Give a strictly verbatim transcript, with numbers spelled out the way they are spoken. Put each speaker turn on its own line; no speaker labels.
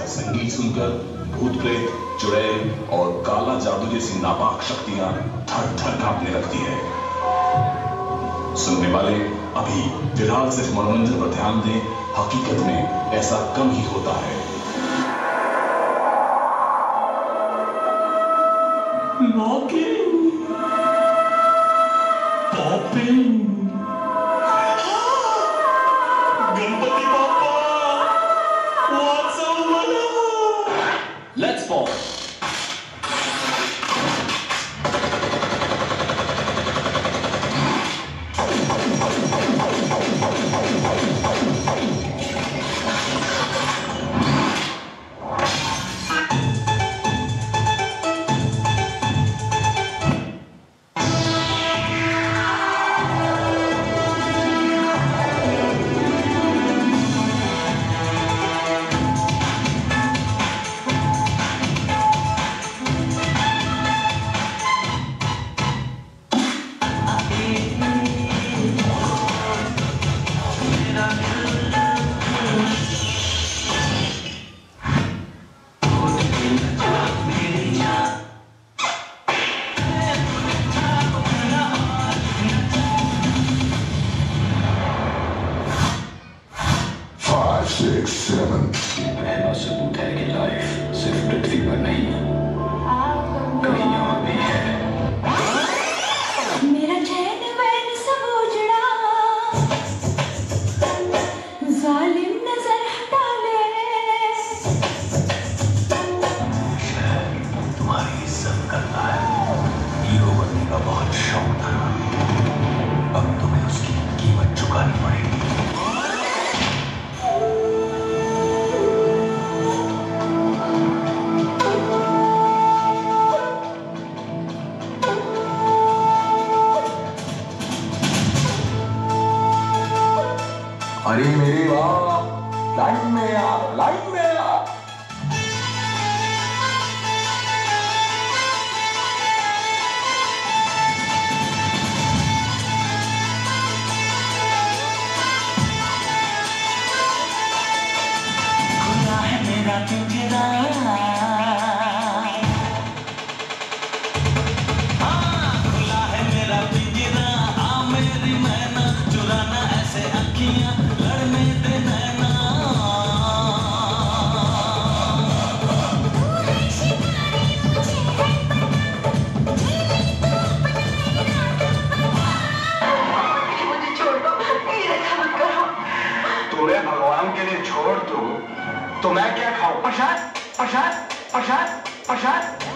संगीत सुनकर भूत प्रेत, चुड़ैल और काला जादू जैसी नापाक शक्तियां थर थर कांपने लगती है। सुनने वाले अभी फिलहाल सिर्फ मनोरंजन पर ध्यान दें, हकीकत में ऐसा कम ही होता है।
Knocking, popping. Ganpati Bappa, what's over?
Let's pop.
Six, seven.
पहला सबूत है कि लाइफ सिर्फ पृथ्वी पर नहीं कहीं और भी है।
मेरा चैन वैन सब उजड़ा, जालिम नजर हटा ले।
तुम्हारी इज्जत करता है, हीरो बनने का बहुत शौक था, अब तुम्हें उसकी कीमत चुकानी पड़ेगी।
अरे मेरे बाप, लाइन में आ, लाइन में आ।
खुला है मेरा पिंजरा, हाँ खुला है मेरा पिंजरा। आ मेरी मैना चुराना ऐसे अखियां, लड़ने दे नैना।
मुझे छोड़ दो, ये ऐसा मत करो।
तूने भगवान के लिए छोड़ दो तो मैं क्या खाऊं? प्रसाद, प्रसाद, प्रसाद, प्रसाद।